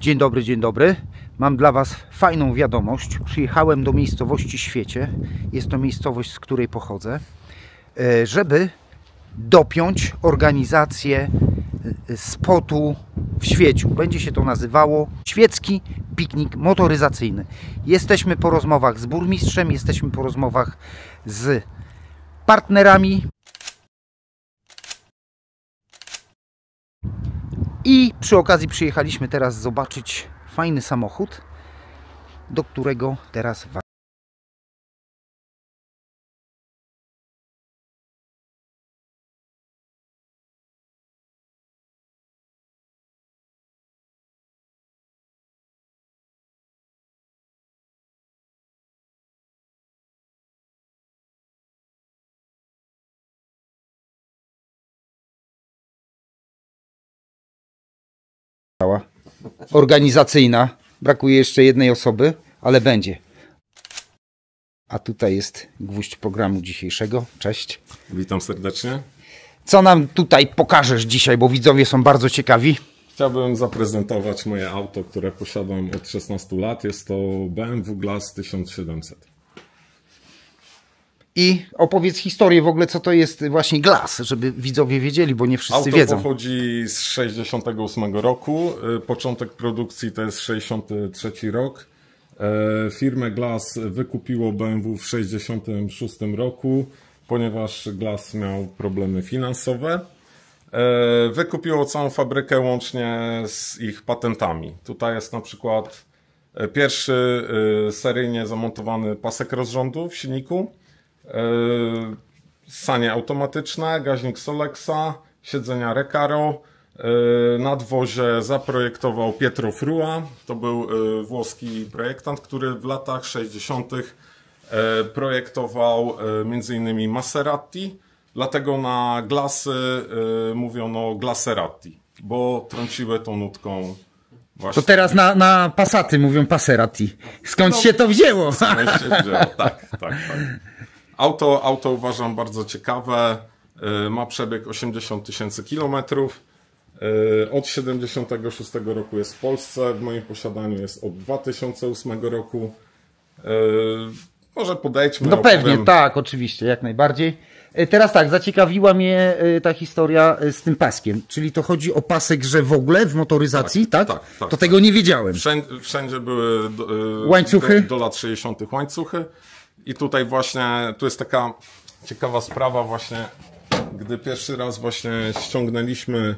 Dzień dobry, dzień dobry. Mam dla Was fajną wiadomość. Przyjechałem do miejscowości Świecie. Jest to miejscowość, z której pochodzę, żeby dopiąć organizację spotu w Świeciu. Będzie się to nazywało Świecki Piknik Motoryzacyjny. Jesteśmy po rozmowach z burmistrzem, jesteśmy po rozmowach z partnerami. I przy okazji przyjechaliśmy teraz zobaczyć fajny samochód, do którego teraz organizacyjna. Brakuje jeszcze jednej osoby, ale będzie. A tutaj jest gwóźdź programu dzisiejszego. Cześć. Witam serdecznie. Co nam tutaj pokażesz dzisiaj, bo widzowie są bardzo ciekawi? Chciałbym zaprezentować moje auto, które posiadam od 16 lat. Jest to BMW Glass 1700. I opowiedz historię w ogóle, co to jest właśnie Glass, żeby widzowie wiedzieli, bo nie wszyscy wiedzą. Auto pochodzi z 68 roku. Początek produkcji to jest 63 rok. Firmę Glass wykupiło BMW w 66 roku, ponieważ Glass miał problemy finansowe. Wykupiło całą fabrykę łącznie z ich patentami. Tutaj jest na przykład pierwszy seryjnie zamontowany pasek rozrządu w silniku, sanie automatyczne, gaźnik Solexa, siedzenia Recaro. Nadwozie zaprojektował Pietro Frua. To był włoski projektant, który w latach 60. projektował m.in. Maserati. Dlatego na Glassy mówiono Glasserati, bo trąciły tą nutką właśnie. To teraz na Passaty mówią Passerati. Skąd się to wzięło? Skąd się wzięło, tak. Auto uważam bardzo ciekawe. Ma przebieg 80 tysięcy kilometrów. Od 76 roku jest w Polsce. W moim posiadaniu jest od 2008 roku. Może podejdźmy. No pewnie, tak, oczywiście, jak najbardziej. Teraz tak, zaciekawiła mnie ta historia z tym paskiem. Czyli to chodzi o pasek, że w ogóle w motoryzacji, tak? To tego nie wiedziałem. Wszędzie były łańcuchy? Do lat 60. łańcuchy. I tutaj właśnie, tu jest taka ciekawa sprawa właśnie, gdy pierwszy raz właśnie ściągnęliśmy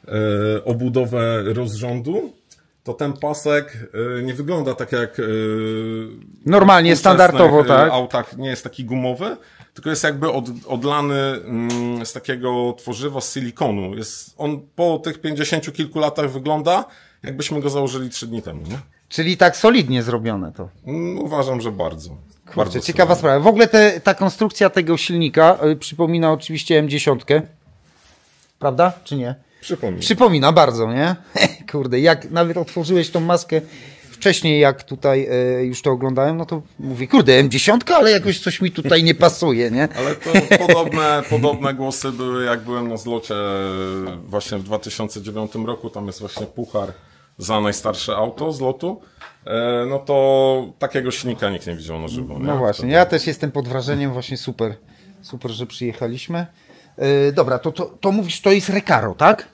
obudowę rozrządu, to ten pasek nie wygląda tak jak normalnie, standardowo, tak? autach, nie jest taki gumowy, tylko jest jakby odlany z takiego tworzywa z silikonu. On po tych 50 kilku latach wygląda, jakbyśmy go założyli 3 dni temu, nie? Czyli tak solidnie zrobione to. Uważam, że bardzo. Kurczę, ciekawa sprawa. W ogóle ta konstrukcja tego silnika przypomina oczywiście M10. Prawda? Czy nie? Przypomina bardzo, nie? Kurde, jak nawet otworzyłeś tą maskę wcześniej, jak tutaj już to oglądałem, no to mówię, kurde, M10, ale jakoś coś mi tutaj nie pasuje, nie? Ale to podobne głosy były, jak byłem na zlocie właśnie w 2009 roku. Tam jest właśnie puchar za najstarsze auto z lotu. No to takiego silnika nikt nie widział na żywo. No właśnie, ja też jestem pod wrażeniem, właśnie super, że przyjechaliśmy. Dobra, to mówisz, to jest Recaro, tak?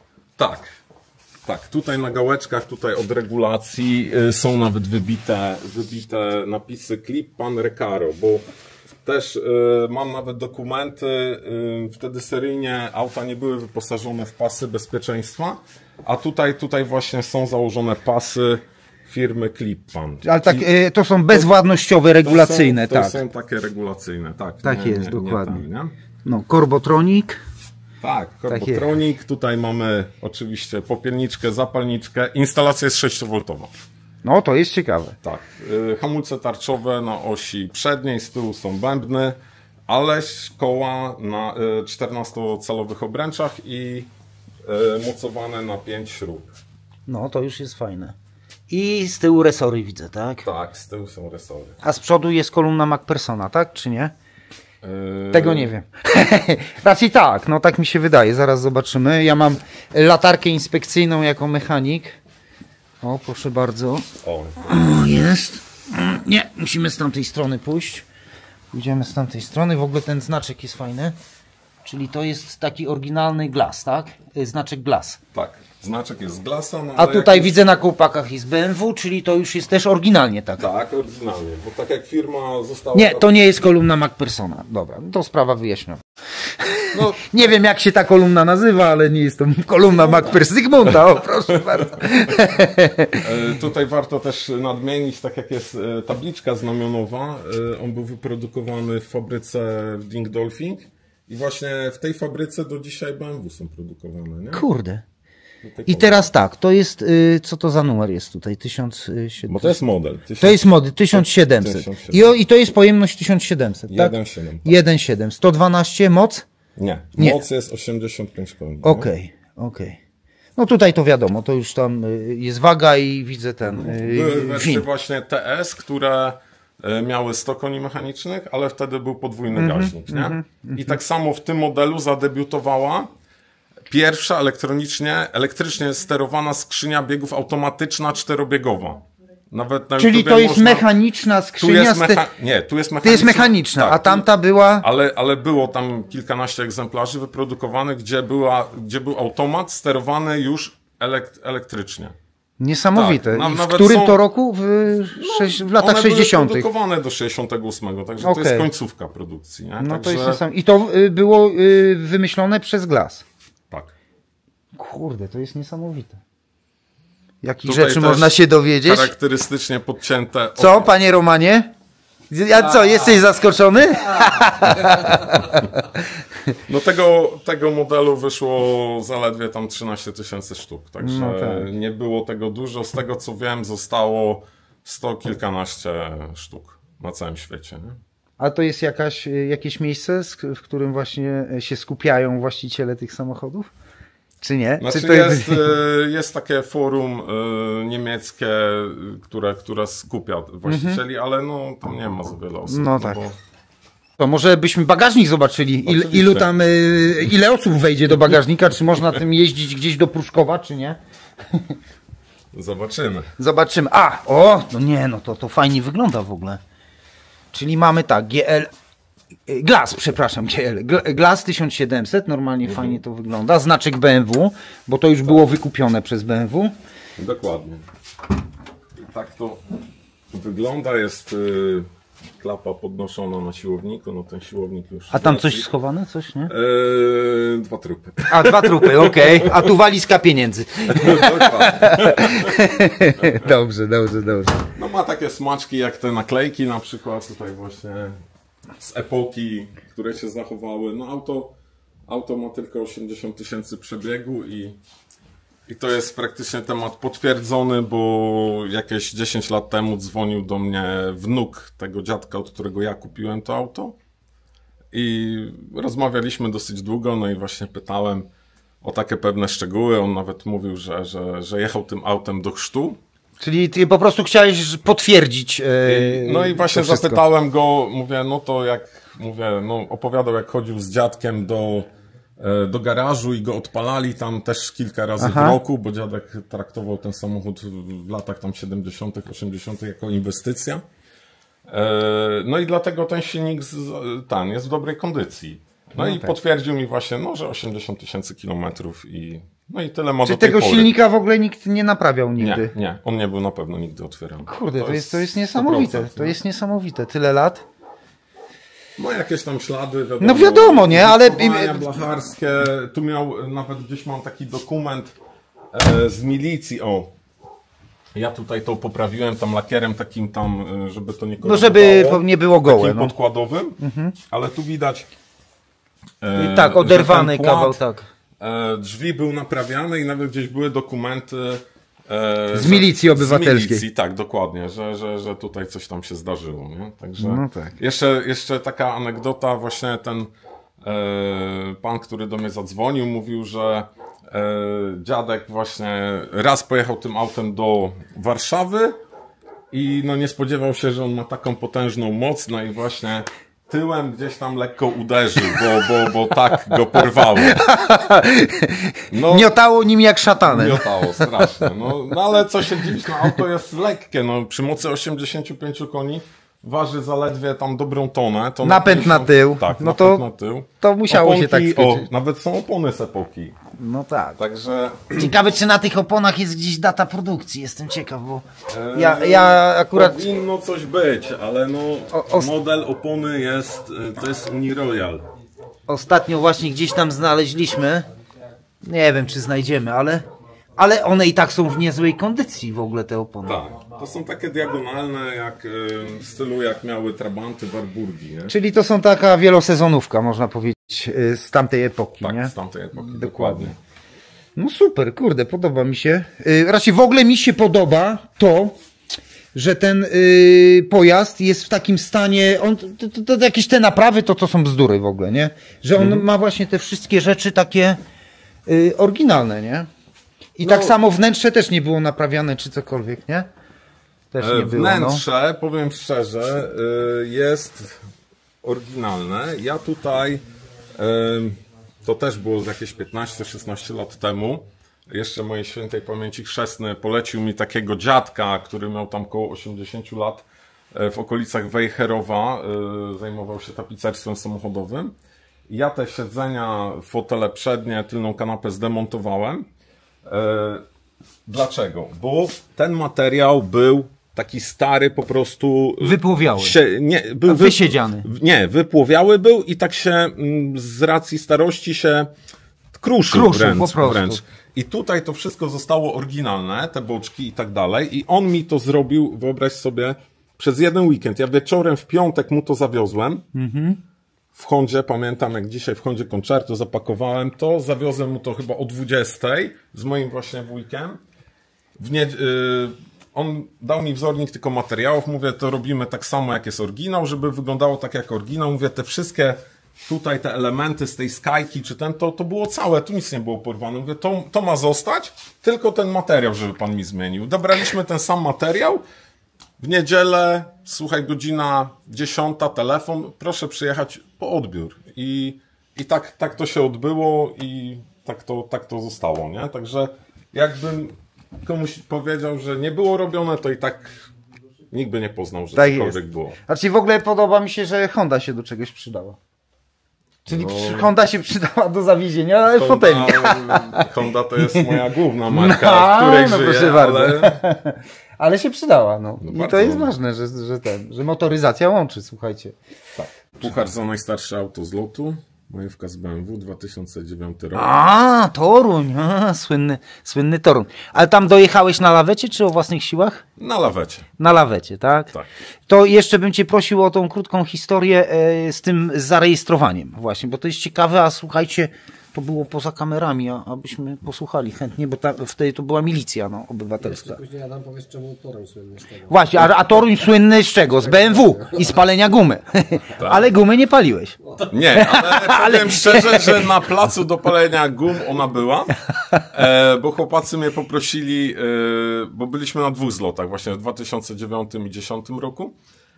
Tak, tutaj na gałeczkach, tutaj od regulacji są nawet wybite napisy Clip Pan Recaro, bo też mam nawet dokumenty, wtedy seryjnie auta nie były wyposażone w pasy bezpieczeństwa, a tutaj właśnie są założone pasy firmy Clip Pan. Ale tak, to są bezwładnościowe, regulacyjne, to są takie regulacyjne, tak. Tak jest, dokładnie. Nie? No, Corbotronic. Tak, Corbotronic. Tutaj mamy oczywiście popielniczkę, zapalniczkę. Instalacja jest 6V. No, to jest ciekawe. Tak. Hamulce tarczowe na osi przedniej, z tyłu są bębny, ale koła na 14-calowych obręczach i mocowane na 5 śrub. No, to już jest fajne. I z tyłu resory widzę, tak? Tak, z tyłu są resory. A z przodu jest kolumna MacPhersona, tak? Czy nie? Tego nie wiem. Raczej tak, no tak mi się wydaje, zaraz zobaczymy. Ja mam latarkę inspekcyjną jako mechanik. O, proszę bardzo. O. O, jest. Nie, musimy z tamtej strony pójść. Pójdziemy z tamtej strony. W ogóle ten znaczek jest fajny. Czyli to jest taki oryginalny Glass, tak? Znaczek Glass. Tak, znaczek jest z Glassa. No, a tutaj widzę na kołpakach jest BMW, czyli to już jest też oryginalnie tak. Tak, oryginalnie, bo tak jak firma została... Nie, to nie jest kolumna MacPhersona. Dobra, to sprawa wyjaśniona. No, nie wiem jak się ta kolumna nazywa, ale nie jest to kolumna MacPhersona. Zygmunta, o proszę bardzo. Tutaj warto też nadmienić, tak jak jest tabliczka znamionowa, on był wyprodukowany w fabryce w Dingolfing i właśnie w tej fabryce do dzisiaj BMW są produkowane, nie? Kurde. I teraz tak, to jest, co to za numer jest tutaj? 1700. Bo to jest model. To jest model 1700. I to jest pojemność 1700, tak? 1.7. Tak. 1.7. 112 moc? Nie, moc jest 85 koni. Okej. No tutaj to wiadomo, to już tam jest waga i widzę ten Były wersje właśnie TS, które miały 100 koni mechanicznych, ale wtedy był podwójny gaźnik, nie? I tak samo w tym modelu zadebiutowała pierwsza elektrycznie sterowana skrzynia biegów automatyczna czterobiegowa. Nawet na Czyli YouTube to jest można... mechaniczna skrzynia? Nie, tu jest mechaniczna. To jest mechaniczna, tak, a tamta była... Ale było tam kilkanaście egzemplarzy wyprodukowanych, gdzie był automat sterowany już elektrycznie. Niesamowite. Tak, w którym są... to roku? W latach one 60. były produkowane do 68, także to jest końcówka produkcji. Nie? No także... to jest niesamowite. I to było wymyślone przez Glass. Tak. Kurde, to jest niesamowite. Jakich Tutaj rzeczy można się dowiedzieć? Charakterystycznie podcięte. Co, panie Romanie? Co, jesteś zaskoczony? No tego modelu wyszło zaledwie tam 13 000 sztuk, także no tak. Nie było tego dużo. Z tego co wiem, zostało 100 kilkanaście sztuk na całym świecie. Nie? A to jest jakieś miejsce, w którym właśnie się skupiają właściciele tych samochodów? Czy nie? Znaczy Czy to jest takie forum niemieckie, które skupia właścicieli, ale no tam nie ma za wiele osób. No tak. To może byśmy bagażnik zobaczyli, ile osób wejdzie do bagażnika, czy można tym jeździć gdzieś do Pruszkowa, czy nie? Zobaczymy. To fajnie wygląda w ogóle. Czyli mamy tak, Glass 1700, normalnie fajnie to wygląda. Znaczek BMW, bo to już było wykupione przez BMW. Dokładnie. Tak to wygląda, jest klapa podnoszona na siłowniku, no ten siłownik już... A tam coś schowane? Coś, nie? 2 trupy. A, 2 trupy, okej. A tu walizka pieniędzy. Dobrze. No ma takie smaczki jak te naklejki na przykład tutaj właśnie z epoki, które się zachowały. No auto ma tylko 80 000 przebiegu i to jest praktycznie temat potwierdzony, bo jakieś 10 lat temu dzwonił do mnie wnuk tego dziadka, od którego ja kupiłem to auto i rozmawialiśmy dosyć długo, no i właśnie pytałem o takie pewne szczegóły. On nawet mówił, że jechał tym autem do chrztu. Czyli ty po prostu chciałeś potwierdzić. No i właśnie zapytałem go, mówię, no to jak opowiadał, jak chodził z dziadkiem do garażu i go odpalali tam też kilka razy w roku, bo dziadek traktował ten samochód w latach tam 70., 80. jako inwestycja. No i dlatego ten silnik jest w dobrej kondycji. No i potwierdził mi właśnie, że 80 000 kilometrów i tyle ma do tej pory. Czy tego silnika w ogóle nikt nie naprawiał nigdy? Nie, on nie był na pewno nigdy otwierany. Kurde, to jest niesamowite. To jest niesamowite. Tyle lat. No jakieś tam ślady, wiadomo. No wiadomo, nie, ale... blacharskie. Tu nawet gdzieś mam taki dokument z milicji, ja tutaj to poprawiłem tam lakierem takim tam, żeby to nie korodowało. No żeby nie było gołe. Takim podkładowym, ale tu widać tak, oderwany kawał, tak. Drzwi był naprawiany i nawet gdzieś były dokumenty z milicji obywatelskiej. Z milicji, tak, dokładnie, że tutaj coś tam się zdarzyło, nie? Także no tak. Jeszcze taka anegdota, właśnie ten pan, który do mnie zadzwonił, mówił, że dziadek właśnie raz pojechał tym autem do Warszawy i nie spodziewał się, że on ma taką potężną moc, no i właśnie tyłem gdzieś tam lekko uderzył, bo tak go porwało. No, miotało nim jak szatanem. Miotało, strasznie. No ale co się dziwić, no auto jest lekkie, no przy mocy 85 koni waży zaledwie tam dobrą tonę. To napęd na tył. Tak, no napęd na tył. To musiało oponki, się tak skończyć. Nawet są opony z epoki. No tak. Także... Ciekawe, czy na tych oponach jest gdzieś data produkcji. Jestem ciekaw, bo ja akurat... Powinno coś być, ale no model opony to jest Uniroyal. Ostatnio właśnie gdzieś tam znaleźliśmy. Nie wiem, czy znajdziemy, ale one i tak są w niezłej kondycji w ogóle, te opony. Tak, to są takie diagonalne, w stylu jak miały Trabanty Warburgi, nie? Czyli to są taka wielosezonówka, można powiedzieć, z tamtej epoki, tak, nie? z tamtej epoki, dokładnie. No super, kurde, podoba mi się. Raczej w ogóle mi się podoba to, że ten pojazd jest w takim stanie, to jakieś te naprawy, to są bzdury w ogóle, nie? Że on ma właśnie te wszystkie rzeczy takie oryginalne, nie? I tak samo wnętrze też nie było naprawiane, czy cokolwiek, nie? Też nie było. Wnętrze, powiem szczerze, jest oryginalne. Ja tutaj, to też było jakieś 15-16 lat temu, jeszcze mojej świętej pamięci chrzestny polecił mi takiego dziadka, który miał tam około 80 lat, w okolicach Wejherowa, zajmował się tapicerstwem samochodowym. Ja te siedzenia, fotele przednie, tylną kanapę zdemontowałem. Dlaczego? Bo ten materiał był taki stary, po prostu... Wypłowiały. Był wysiedziany. Nie, wypłowiały był i tak się z racji starości się kruszył wręcz. I tutaj to wszystko zostało oryginalne, te boczki i tak dalej. I on mi to zrobił, wyobraź sobie, przez jeden weekend. Ja wieczorem w piątek mu to zawiozłem. W Hondzie, pamiętam jak dzisiaj w Hondzie Concerto zapakowałem to, zawiozłem mu to chyba o 20 z moim właśnie wujkiem. On dał mi wzornik tylko materiałów, mówię, to robimy tak samo jak jest oryginał, żeby wyglądało tak jak oryginał. Mówię, te wszystkie tutaj te elementy z tej skajki, czy to było całe, tu nic nie było porwane. Mówię, to ma zostać, tylko ten materiał, żeby pan mi zmienił. Dobraliśmy ten sam materiał. W niedzielę, słuchaj, godzina 10, telefon, proszę przyjechać po odbiór. I tak to się odbyło i tak to zostało, nie? Także jakbym komuś powiedział, że nie było robione, to i tak nikt by nie poznał, że tak cokolwiek było. Znaczy w ogóle podoba mi się, że Honda się do czegoś przydała. Czyli Honda się przydała do zawiezienia foteli. Honda to jest moja główna marka, w której żyję, proszę bardzo. Ale się przydała, no. I to jest ważne, że motoryzacja łączy, słuchajcie. Tak. Puchar za najstarsze auto z lotu. Majówka z BMW, 2009 rok. Toruń, słynny Toruń. Ale tam dojechałeś na lawecie, czy o własnych siłach? Na lawecie. Na lawecie, tak? Tak. To jeszcze bym cię prosił o tą krótką historię z tym zarejestrowaniem właśnie, bo to jest ciekawe, a słuchajcie, to było poza kamerami, abyśmy posłuchali chętnie, bo wtedy to była milicja obywatelska. Później Adam powiesz, czemu Toruń słynny z czego. Właśnie, a Toruń słynny z czego? Z BMW i z palenia gumy. Tak. Ale gumy nie paliłeś. Nie, ale powiem szczerze, że na placu do palenia gum ona była, bo chłopacy mnie poprosili, bo byliśmy na 2 zlotach, właśnie w 2009 i 2010 roku.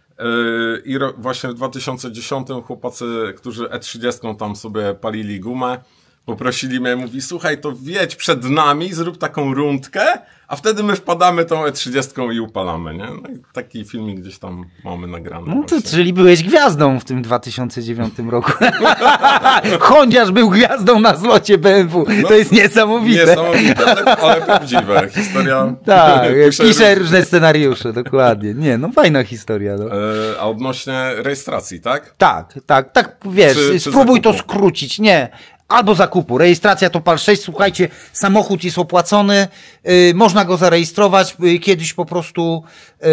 I właśnie w 2010 chłopacy, którzy E30 tam sobie palili gumę, poprosili mnie, mówi, słuchaj, to wjedź przed nami, zrób taką rundkę, a wtedy my wpadamy tą E30 i upalamy, nie? No i taki filmik gdzieś tam mamy nagrany. No to, czyli byłeś gwiazdą w tym 2009 roku. Hondziarz był gwiazdą na zlocie BMW. No, to jest niesamowite. Niesamowite, ale prawdziwe. Historia... Tak, pisze różne scenariusze, dokładnie. Nie, no fajna historia. No. A odnośnie rejestracji, tak? Tak, wiesz, czy spróbuj to skrócić, nie. Albo zakupu. Rejestracja to PAL 6. Słuchajcie, samochód jest opłacony, można go zarejestrować. Kiedyś po prostu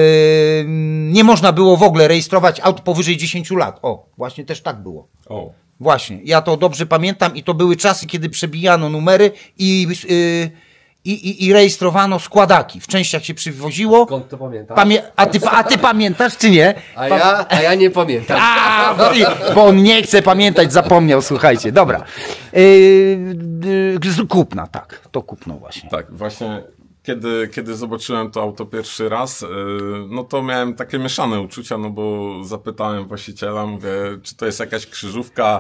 nie można było w ogóle rejestrować aut powyżej 10 lat. Właśnie też tak było. Właśnie, ja to dobrze pamiętam i to były czasy, kiedy przebijano numery i rejestrowano składaki. W częściach się przywoziło. Skąd to pamiętam? A ty pamiętasz, czy nie? A ja nie pamiętam. Bo on nie chce pamiętać, zapomniał, słuchajcie. Dobra. Kupna, tak. To kupno właśnie. Tak, właśnie kiedy zobaczyłem to auto pierwszy raz, no to miałem takie mieszane uczucia, no bo zapytałem właściciela, mówię, czy to jest jakaś krzyżówka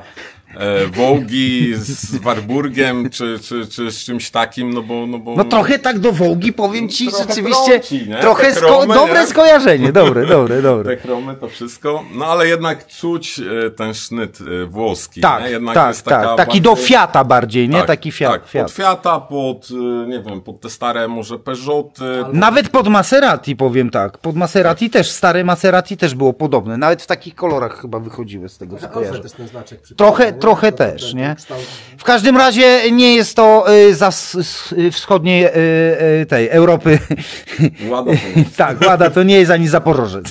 Wołgi z Warburgiem, czy z czymś takim, no bo... No trochę tak do Wołgi, powiem ci, trochę rzeczywiście, trąci, nie? trochę Te chromy, dobre nie? skojarzenie, dobre. Te chromy, to wszystko, no ale jednak czuć ten sznyt włoski, Tak, nie? Jednak tak, jest taka taki bardziej... do Fiata bardziej, nie? Tak, Taki Fiat. tak, pod Fiata, pod, nie wiem, pod te stare może Peugeoty. Nawet pod Maserati, powiem tak. Pod Maserati też, stare Maserati też było podobne. Nawet w takich kolorach chyba wychodziły z tego, co kojarzę. Też ten znaczek przypomina, Trochę nie? też, Ten nie? kształt. W każdym razie nie jest to za wschodniej tej Europy. Łada Tak, Łada to nie jest ani Zaporożec.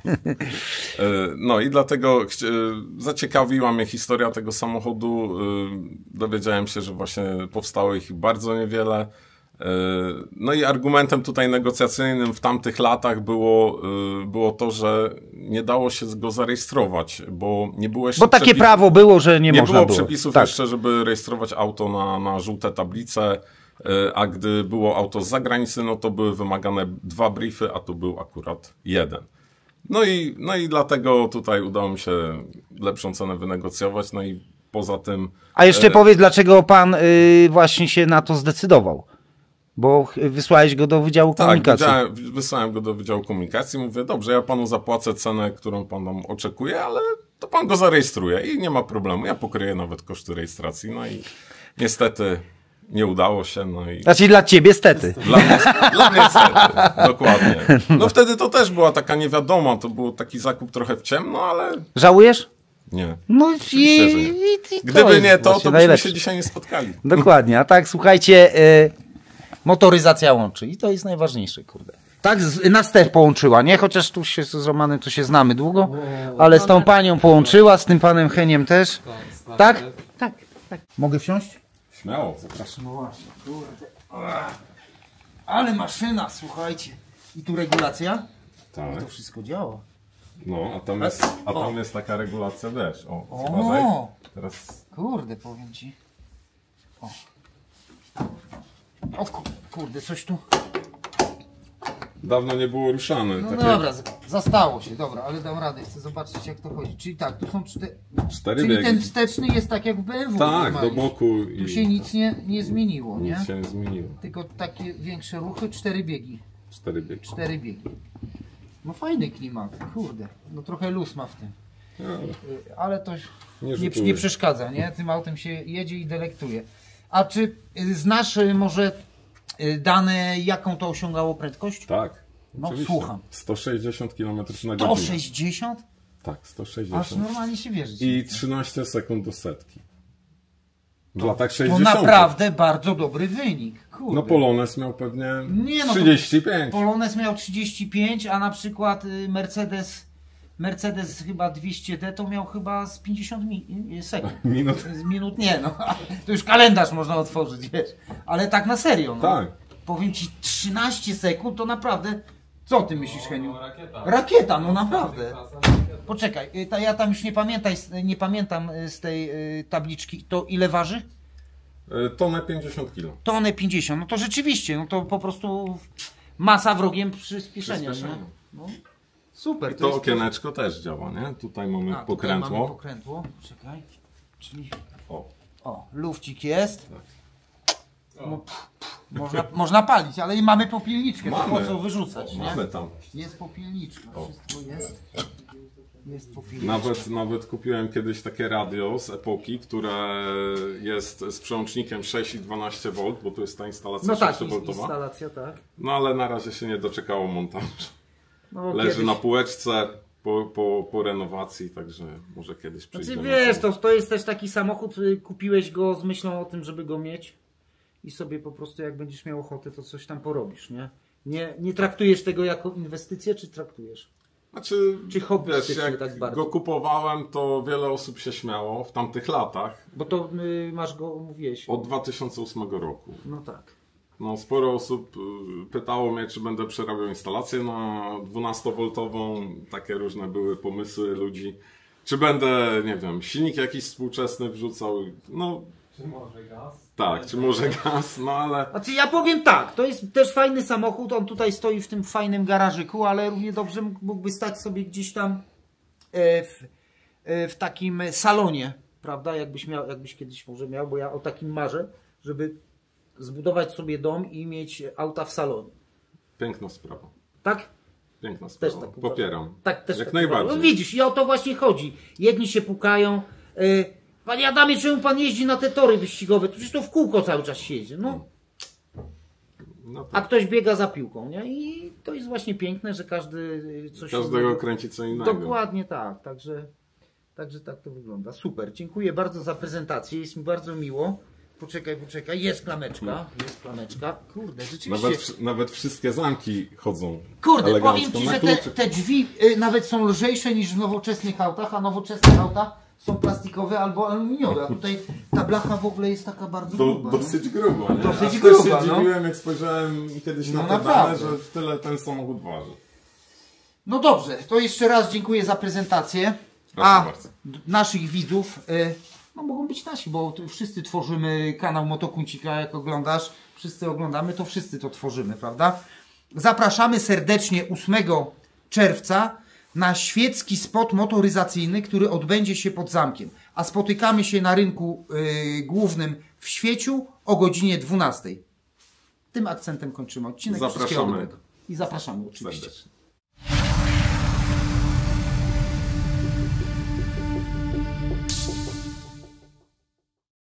No i dlatego zaciekawiła mnie historia tego samochodu. Dowiedziałem się, że właśnie powstało ich bardzo niewiele. No i argumentem tutaj negocjacyjnym w tamtych latach było to, że nie dało się go zarejestrować, bo nie było jeszcze Bo takie prawo było, że nie można było było. przepisów Tak. jeszcze, żeby rejestrować auto na żółte tablice, a gdy było auto z zagranicy, no to były wymagane 2 briefy, a tu był akurat 1. No i dlatego tutaj udało mi się lepszą cenę wynegocjować, no i poza tym... A jeszcze powiedz, dlaczego pan właśnie się na to zdecydował? Bo wysłałeś go do Wydziału Komunikacji. Tak, wysłałem go do Wydziału Komunikacji, mówię, dobrze, ja panu zapłacę cenę, którą pan tam oczekuje, ale to pan go zarejestruje i nie ma problemu, ja pokryję nawet koszty rejestracji, no i niestety nie udało się, no i... Znaczy dla ciebie stety. Dla mnie niestety, dokładnie. No wtedy to też była taka niewiadoma, to był taki zakup trochę w ciemno, ale Żałujesz? nie. No Oczywiście, że nie. Gdyby nie to, to byśmy się dzisiaj nie spotkali. Dokładnie, a tak słuchajcie, motoryzacja łączy i to jest najważniejsze, kurde. Tak, nas też połączyła, nie? Chociaż tu się z Romanem to się znamy długo, ale z tą panią połączyła, z tym panem Heniem też. Tak? Tak. Mogę wsiąść? Śmiało, zapraszam. No właśnie, kurde. Ale maszyna, słuchajcie. I tu regulacja? Tak. To wszystko działa. No, a tam jest taka regulacja, wiesz, o, O. uważaj. Teraz Kurde, powiem ci. O kurde, coś tu. dawno nie było ruszane. No takie dobra, zastało się, dobra, ale dam radę, chcę zobaczyć jak to chodzi. Czyli tak, tu są 4 4 czyli biegi. ten wsteczny jest tak jak w BMW. Tak, normalnie. do boku Tu i się nic nie zmieniło, nie? nic się nie zmieniło. Tylko takie większe ruchy, 4 biegi. 4 biegi. 4 biegi. No fajny klimat, kurde. No trochę luz ma w tym. No, Ale to Nie nie rzutuje. przeszkadza, nie? Tym autem się jedzie i delektuje. A czy znasz może dane, jaką to osiągało prędkość? tak. No, Oczywiście. słucham. 160 km na godzinę. 160? Tak, Aż 160. normalnie się wierzyć. I 13 sekund do setki. W latach To 60. naprawdę bardzo dobry wynik. Kurde. No Polones miał pewnie Nie, no to 35. Polones miał 35, a na przykład Mercedes chyba 200D to miał chyba z 50 sekund. Minut. Z minut nie, no. To już kalendarz można otworzyć, wiesz. Ale tak na serio, no. Tak. Powiem ci, 13 sekund to naprawdę... Co ty myślisz, Heniu? No, rakieta. Rakieta, no naprawdę. Poczekaj, ja tam już nie pamiętam z tej tabliczki. To ile waży? Tonę 50 kg. Tonę 50. No to rzeczywiście, no to po prostu masa wrogiem przyspieszenia. Nie? No. Super. To jest okieneczko też działa, nie? Tutaj mamy Tutaj pokrętło. mamy pokrętło. Czekaj. Czyli... O, lufcik jest. No, można palić, ale i mamy popielniczkę. To po Mamy. co wyrzucać, nie? mamy tam. Jest popielniczka. Wszystko jest. Jest popielniczka. Nawet kupiłem kiedyś takie radio z epoki, które jest z przełącznikiem 6 i 12 V, bo tu jest ta instalacja No tak, 6V. instalacja, tak. No ale na razie się nie doczekało montażu. No, Leży kiedyś... na półeczce po renowacji, także może kiedyś przyjdzie. Znaczy na wiesz, to. to jest też taki samochód, kupiłeś go z myślą o tym, żeby go mieć i sobie po prostu jak będziesz miał ochotę, to coś tam porobisz, nie? Nie traktujesz tego jako inwestycję, czy traktujesz? Znaczy, Czy hobbystycznie wiesz, jak tak bardzo? go kupowałem, to wiele osób się śmiało w tamtych latach, Bo to masz go, mówiłeś. od 2008 roku. No tak. No, sporo osób pytało mnie, czy będę przerabiał instalację na 12V. Takie różne były pomysły ludzi. Czy będę, nie wiem, silnik jakiś współczesny wrzucał. No, Czy może gaz? Tak, czy może gaz, no ale... Znaczy ja powiem tak, to jest też fajny samochód, on tutaj stoi w tym fajnym garażyku, ale równie dobrze mógłby stać sobie gdzieś tam w takim salonie, prawda, jakbyś kiedyś może miał, bo ja o takim marzę, żeby zbudować sobie dom i mieć auta w salonie. Piękna sprawa. Tak? Piękna sprawa. Tak Popieram. Tak, też jak tak najbardziej. No widzisz, i o to właśnie chodzi. Jedni się pukają. Panie Adamie, czemu pan jeździ na te tory wyścigowe? Przecież to w kółko cały czas się jedzie. No. No tak. A ktoś biega za piłką, nie? I to jest właśnie piękne, że każdy coś Każdego innego. kręci co innego. Dokładnie tak. Także tak to wygląda. Super. Dziękuję bardzo za prezentację. Jest mi bardzo miło. Poczekaj. Jest klameczka. Kurde, rzeczywiście. Nawet wszystkie zamki chodzą. Kurde, elegancko. powiem Ci, Na że kluczyk. te drzwi nawet są lżejsze niż w nowoczesnych autach, a nowoczesne auta są plastikowe albo aluminiowe, a tutaj ta blacha w ogóle jest taka bardzo gruba. Dosyć grubo, nie? Dosyć Aż gruba, też się no. dziwiłem, jak spojrzałem kiedyś na te dane, naprawdę. że tyle ten samochód waży. No dobrze, to jeszcze raz dziękuję za prezentację. Proszę A bardzo. naszych widzów, no mogą być nasi, bo tu wszyscy tworzymy kanał Motokuncika, jak oglądasz, wszyscy oglądamy, to wszyscy to tworzymy, prawda? Zapraszamy serdecznie 8 czerwca na świecki spot motoryzacyjny, który odbędzie się pod zamkiem. A spotykamy się na rynku głównym w Świeciu o godzinie 12. Tym akcentem kończymy odcinek. Zapraszamy. Wszystkiego dobrego. I zapraszamy oczywiście. Serdecznie.